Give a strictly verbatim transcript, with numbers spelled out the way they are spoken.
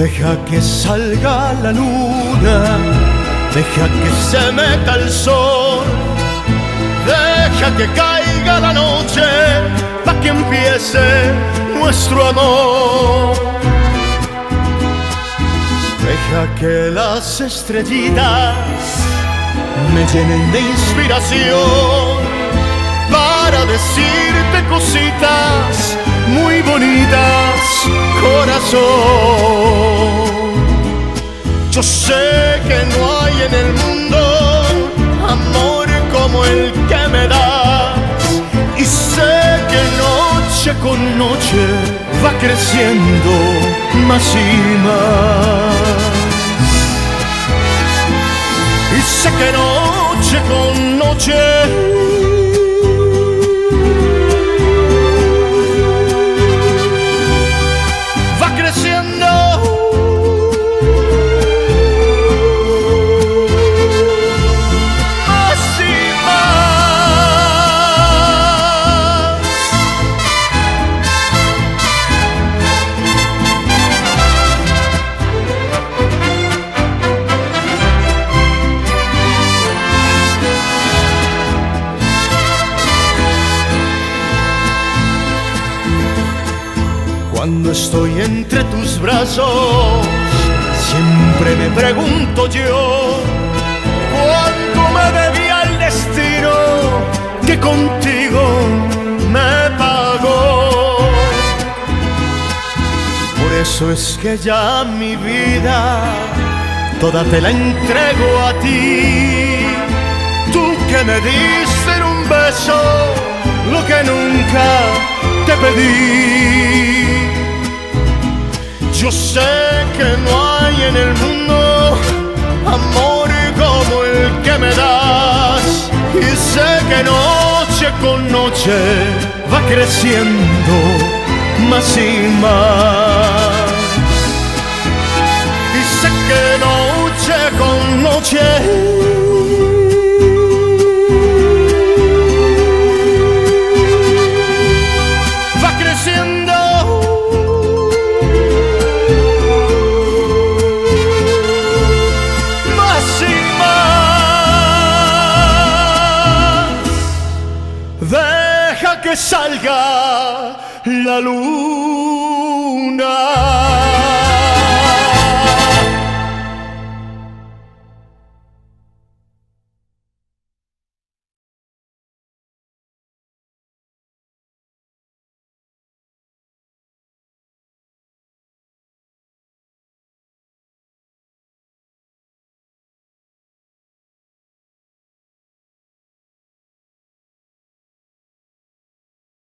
Deja que salga la luna, deja que se meta el sol, deja que caiga la noche pa' que empiece nuestro amor. Deja que las estrellitas me llenen de inspiración para decirte cositas muy bonitas, corazón. Yo sé que no hay en el mundo amor como el que me das, y sé que noche con noche va creciendo más y más. Y sé que noche con noche cuando estoy entre tus brazos, siempre me pregunto yo, ¿cuánto me debía el destino que contigo me pagó? Por eso es que ya mi vida toda te la entrego a ti, tú que me diste en un beso lo que nunca te pedí. Yo sé que no hay en el mundo amor como el que me das, y sé que noche con noche va creciendo más y más. Y sé que noche con noche que salga la luna.